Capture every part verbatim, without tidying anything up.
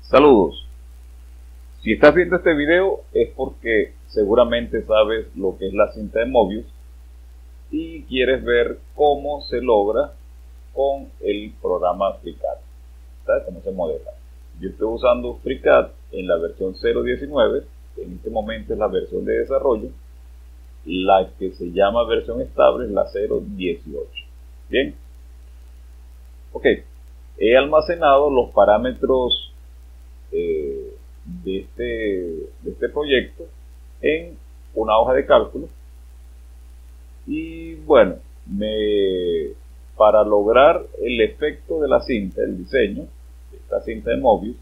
Saludos. Si estás viendo este video es porque seguramente sabes lo que es la cinta de Mobius y quieres ver cómo se logra con el programa FreeCAD. ¿Sabes cómo se modela? Yo estoy usando FreeCAD en la versión cero punto diecinueve, en este momento es la versión de desarrollo. La que se llama versión estable es la cero punto dieciocho. Bien. Ok. He almacenado los parámetros eh, de, este, de este proyecto en una hoja de cálculo. Y bueno, me, para lograr el efecto de la cinta, el diseño de esta cinta de Mobius,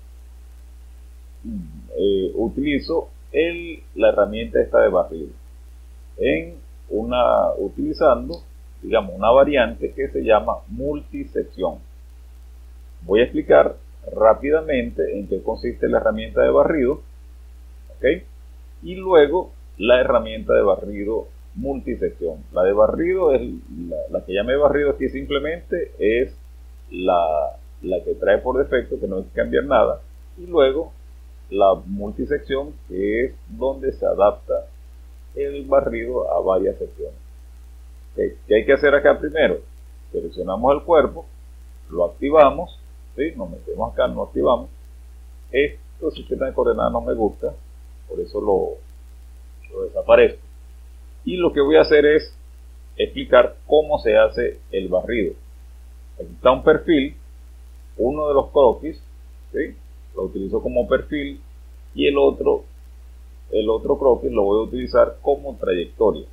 eh, utilizo el, la herramienta esta de barrido. En una, utilizando, digamos, una variante que se llama multisección. Voy a explicar rápidamente en qué consiste la herramienta de barrido, ¿ok? Y luego la herramienta de barrido multisección. La de barrido es la, la que llame barrido aquí simplemente es la, la que trae por defecto, que no hay que cambiar nada, y luego la multisección, que es donde se adapta el barrido a varias secciones. ¿Okay? ¿Qué hay que hacer acá primero? Seleccionamos el cuerpo, lo activamos, ¿sí? Nos metemos acá, lo activamos. Esto sistema de coordenadas no me gusta, por eso lo, lo desaparezco. Y lo que voy a hacer es explicar cómo se hace el barrido. Aquí está un perfil, uno de los croquis, ¿sí? Lo utilizo como perfil, y el otro el otro croquis lo voy a utilizar como trayectoria.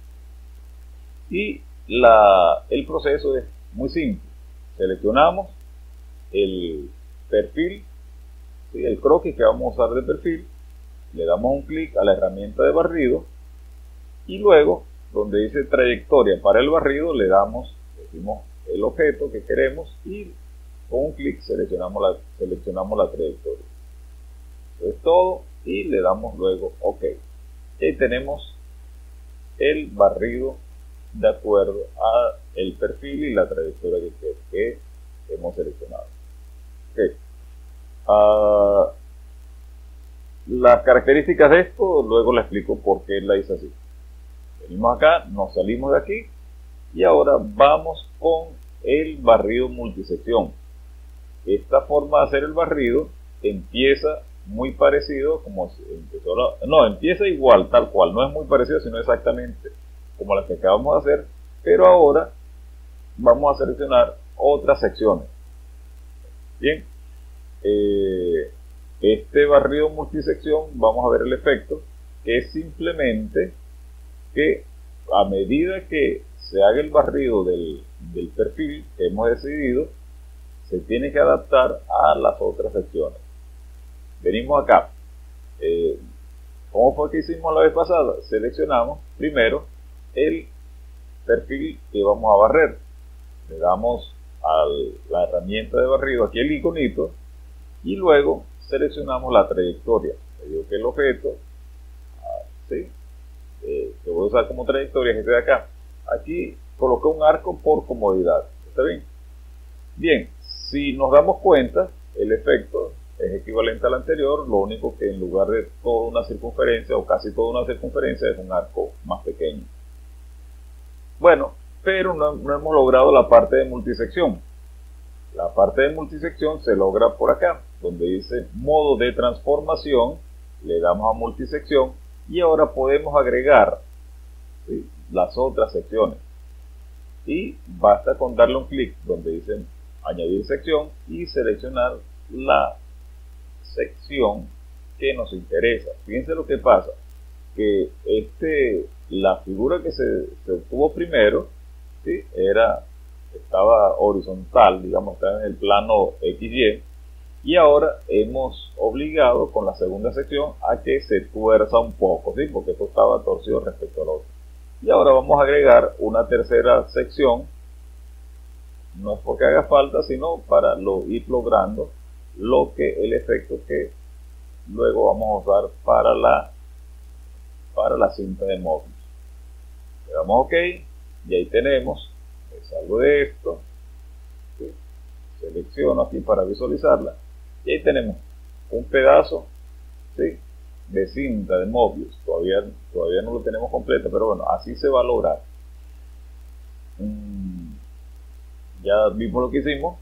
Y la, el proceso es muy simple. Seleccionamos el perfil, ¿sí? El croquis que vamos a usar de perfil, le damos un clic a la herramienta de barrido y luego donde dice trayectoria para el barrido le damos, decimos el objeto que queremos y con un clic seleccionamos la, seleccionamos la trayectoria. Eso es todo. Y le damos luego OK. Y tenemos el barrido de acuerdo a el perfil y la trayectoria que, que, que hemos seleccionado. Okay. Uh, las características de esto luego le explico por qué la hice así. Venimos acá, nos salimos de aquí y ahora vamos con el barrido multisección. Esta forma de hacer el barrido empieza muy parecido como empezó la, no, empieza igual, tal cual, no es muy parecido, sino exactamente como la que acabamos de hacer, pero ahora vamos a seleccionar otras secciones. Bien, eh, este barrido multisección, vamos a ver el efecto, que es simplemente que a medida que se haga el barrido del, del perfil que hemos decidido, se tiene que adaptar a las otras secciones. Venimos acá. Eh, ¿Cómo fue que hicimos la vez pasada? Seleccionamos primero el perfil que vamos a barrer. Le damos a la herramienta de barrido aquí el iconito y luego seleccionamos la trayectoria. Le digo que el objeto, ¿sí? eh, que voy a usar como trayectoria es este de acá. Aquí coloqué un arco por comodidad. ¿Está bien? Bien, si nos damos cuenta, el efecto es equivalente al anterior, lo único que en lugar de toda una circunferencia o casi toda una circunferencia es un arco más pequeño. Bueno, pero no, no hemos logrado la parte de multisección. La parte de multisección se logra por acá, donde dice modo de transformación, le damos a multisección y ahora podemos agregar, ¿sí?, las otras secciones. Y basta con darle un clic donde dice añadir sección y seleccionar la sección que nos interesa. Fíjense lo que pasa, que este, la figura que se, se obtuvo primero, ¿sí?, era, estaba horizontal, digamos, estaba en el plano equis ye, y ahora hemos obligado con la segunda sección a que se tuerza un poco, ¿sí?, porque esto estaba torcido respecto al otro. Y ahora vamos a agregar una tercera sección, no es porque haga falta, sino para lo, ir logrando lo que el efecto que luego vamos a usar para la para la cinta de Mobius. Le damos OK y ahí tenemos, me salgo de esto, ¿sí?, selecciono aquí para visualizarla y ahí tenemos un pedazo, ¿sí?, de cinta de Mobius. Todavía, todavía no lo tenemos completo, pero bueno, así se va a lograr. Mm, ya vimos lo que hicimos,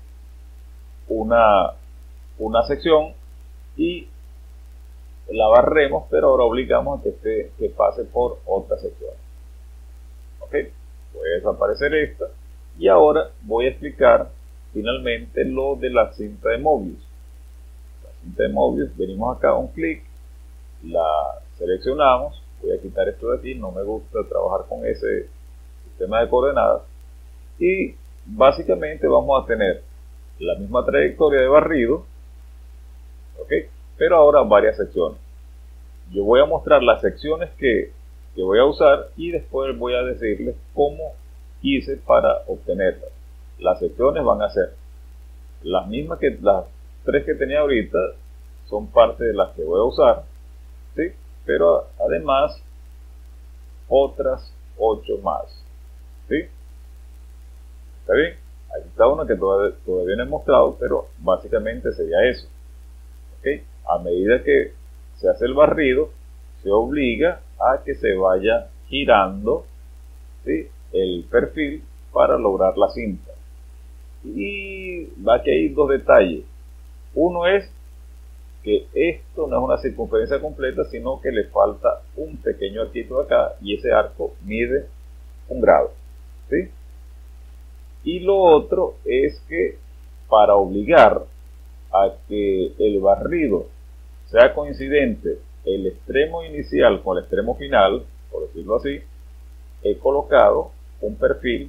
una, una sección, y la barremos, pero ahora obligamos a que, esté, que pase por otra sección. Ok, voy a desaparecer esta, y ahora voy a explicar finalmente lo de la cinta de Mobius. La cinta de Mobius, venimos acá, un clic, la seleccionamos. Voy a quitar esto de aquí, no me gusta trabajar con ese sistema de coordenadas, y básicamente vamos a tener la misma trayectoria de barrido, ¿ok?, pero ahora varias secciones. Yo voy a mostrar las secciones que, que voy a usar, y después voy a decirles cómo hice para obtenerlas. Las secciones van a ser las mismas que las tres que tenía ahorita, son parte de las que voy a usar, ¿sí?, pero además otras ocho más, ¿sí? ¿Está bien? Aquí está una que todavía, todavía no he mostrado, pero básicamente sería eso. ¿Ok? A medida que se hace el barrido, se obliga a que se vaya girando, ¿sí?, el perfil para lograr la cinta. Y va que hay dos detalles. Uno es que esto no es una circunferencia completa, sino que le falta un pequeño arquito acá, y ese arco mide un grado, ¿sí? Y lo otro es que para obligar a que el barrido sea coincidente el extremo inicial con el extremo final, por decirlo así, he colocado un perfil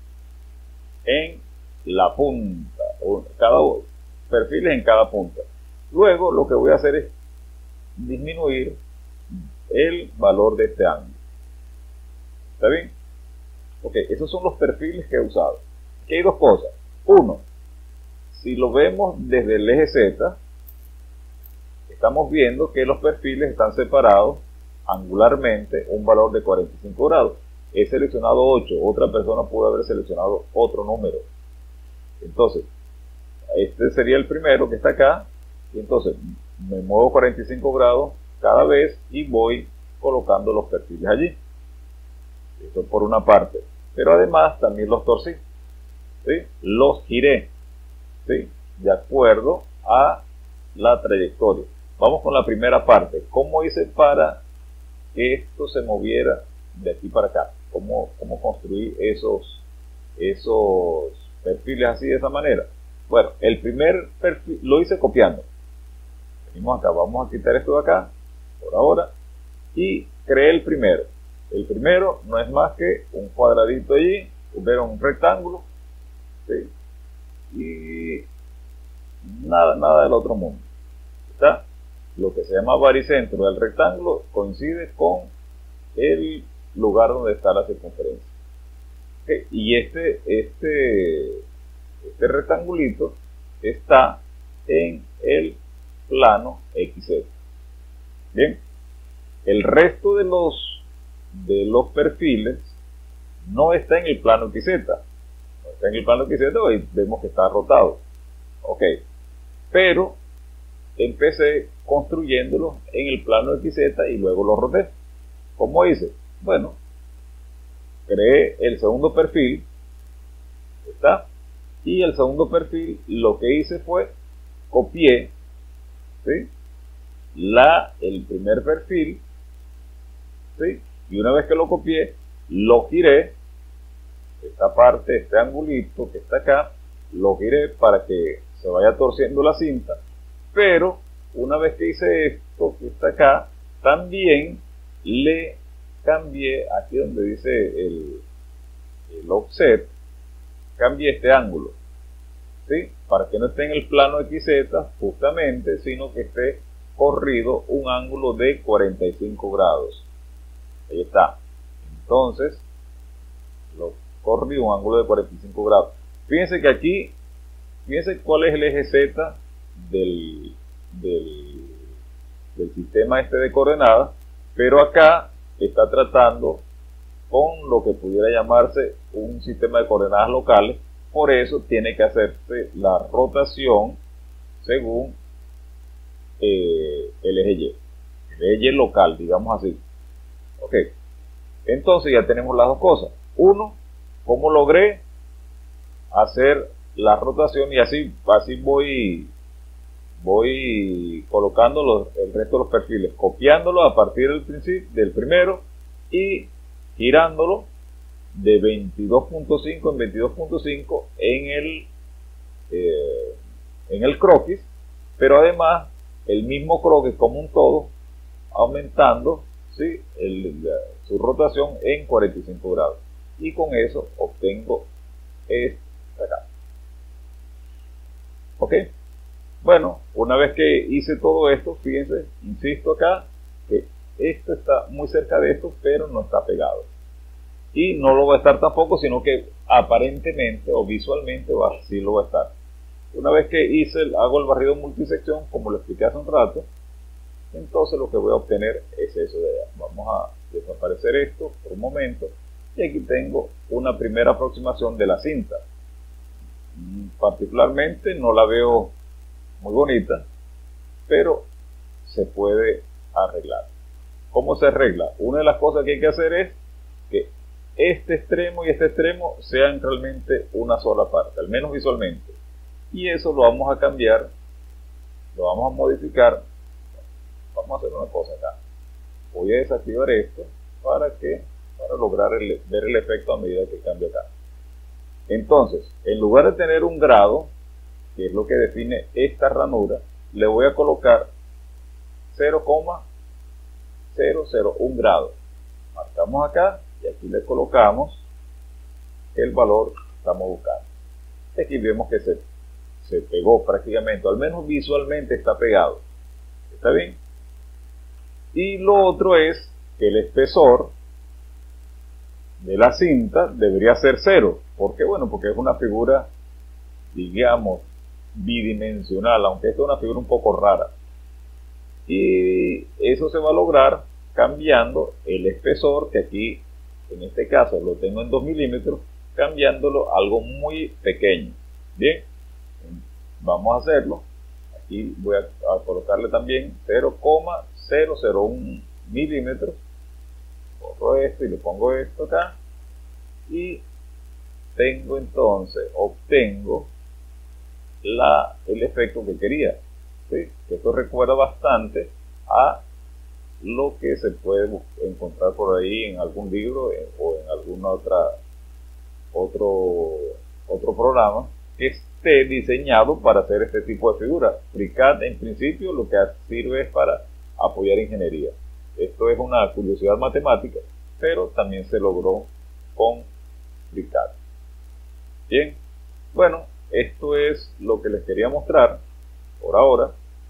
en la punta, o cada perfiles en cada punta. Luego lo que voy a hacer es disminuir el valor de este ángulo. ¿Está bien? Ok, esos son los perfiles que he usado. Aquí hay dos cosas. Uno, si lo vemos desde el eje Z, estamos viendo que los perfiles están separados angularmente un valor de cuarenta y cinco grados. He seleccionado ocho, otra persona pudo haber seleccionado otro número. Entonces, este sería el primero que está acá, y entonces me muevo cuarenta y cinco grados cada vez y voy colocando los perfiles allí. Esto por una parte, pero además también los torcí, ¿sí?, los giré, ¿sí?, de acuerdo a la trayectoria. Vamos con la primera parte. ¿Cómo hice para que esto se moviera de aquí para acá? ¿Cómo, cómo construí esos, esos perfiles así, de esa manera? Bueno, el primer perfil lo hice copiando. Venimos acá, vamos a quitar esto de acá por ahora, y creé el primero. El primero no es más que un cuadradito allí, un rectángulo, ¿sí?, y nada, nada del otro mundo. ¿Está? Lo que se llama baricentro del rectángulo coincide con el lugar donde está la circunferencia. ¿Okay? Y este, este, este rectangulito está en el plano equis zeta. Bien, el resto de los, de los perfiles no está en el plano equis zeta. No está en el plano equis zeta, hoy vemos que está rotado. Ok, pero empecé construyéndolo en el plano equis zeta y luego lo roté. ¿Cómo hice? Bueno, creé el segundo perfil, ¿está? Y el segundo perfil lo que hice fue copié, ¿sí?, la, el primer perfil, ¿sí?, y una vez que lo copié, lo giré, esta parte, este angulito que está acá, lo giré para que se vaya torciendo la cinta, pero una vez que hice esto que está acá, también le cambié, aquí donde dice el, el offset, cambié este ángulo, ¿sí?, para que no esté en el plano equis zeta justamente, sino que esté corrido un ángulo de cuarenta y cinco grados. Ahí está. Entonces lo corrí un ángulo de cuarenta y cinco grados. Fíjense que aquí, fíjense cuál es el eje Z del, del, del sistema este de coordenadas, pero acá está tratando con lo que pudiera llamarse un sistema de coordenadas locales. Por eso tiene que hacerse la rotación según eh, el eje Y, el eje Y local, digamos así. Ok, entonces ya tenemos las dos cosas. Uno, cómo logré hacer la rotación, y así, así voy, voy colocando los, el resto de los perfiles, copiándolo a partir del principio, del primero, y girándolo de veintidós punto cinco en veintidós punto cinco en el eh, en el croquis, pero además el mismo croquis como un todo aumentando, ¿sí?, el, la, su rotación en cuarenta y cinco grados, y con eso obtengo esta acá. Ok, bueno, una vez que hice todo esto, fíjense, insisto acá que esto está muy cerca de esto, pero no está pegado, y no lo va a estar tampoco, sino que aparentemente o visualmente va, sí lo va a estar. Una vez que hice el, hago el barrido multisección, como lo expliqué hace un rato, entonces lo que voy a obtener es eso de allá. Vamos a desaparecer esto por un momento, y aquí tengo una primera aproximación de la cinta. Particularmente no la veo muy bonita, pero se puede arreglar. ¿Cómo se arregla? Una de las cosas que hay que hacer es que este extremo y este extremo sean realmente una sola parte, al menos visualmente, y eso lo vamos a cambiar, lo vamos a modificar. Vamos a hacer una cosa acá, voy a desactivar esto para que para lograr el, ver el efecto a medida que cambia acá. Entonces, en lugar de tener un grado, que es lo que define esta ranura, le voy a colocar cero coma cero cero uno grado. Marcamos acá y aquí le colocamos el valor que estamos buscando. Aquí vemos que se, se pegó prácticamente, al menos visualmente está pegado. ¿Está bien? Y lo otro es que el espesor de la cinta debería ser cero. ¿Por qué? Bueno, porque es una figura, digamos, bidimensional, aunque esta es una figura un poco rara. Y eso se va a lograr cambiando el espesor, que aquí, en este caso, lo tengo en dos milímetros, cambiándolo a algo muy pequeño. Bien, vamos a hacerlo. Aquí voy a, a colocarle también cero coma cero cero uno milímetros. Borro esto y le pongo esto acá, y tengo entonces, obtengo la, el efecto que quería, ¿sí? Esto recuerda bastante a lo que se puede encontrar por ahí en algún libro eh, o en alguna otra otro otro programa que esté diseñado para hacer este tipo de figuras. FreeCAD en principio lo que sirve es para apoyar ingeniería. Esto es una curiosidad matemática, pero también se logró con FreeCAD. Bien, bueno, esto es lo que les quería mostrar por ahora.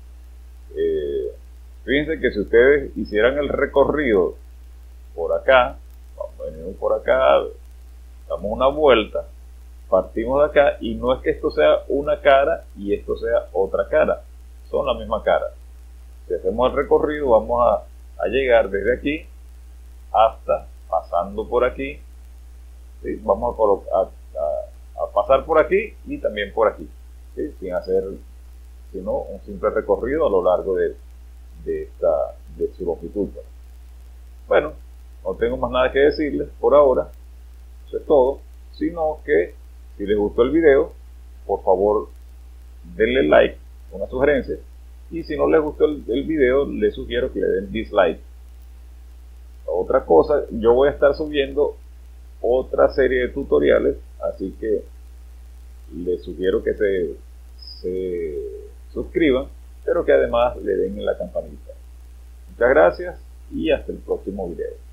Eh, fíjense que si ustedes hicieran el recorrido por acá, venimos por acá, damos una vuelta, partimos de acá, y no es que esto sea una cara y esto sea otra cara, son la misma cara. Si hacemos el recorrido, vamos a, a llegar desde aquí hasta pasando por aquí, ¿sí? Vamos a, colocar, a, a, a pasar por aquí y también por aquí, ¿sí? Sin hacer sino un simple recorrido a lo largo de, de, esta, de su longitud. Bueno, no tengo más nada que decirles por ahora, eso es todo, sino que si les gustó el video, por favor denle like, una sugerencia, y si no les gustó el, el video, les sugiero que le den dislike. Otra cosa, yo voy a estar subiendo otra serie de tutoriales, así que les sugiero que se, se suscriban, pero que además le den en la campanita. Muchas gracias y hasta el próximo video.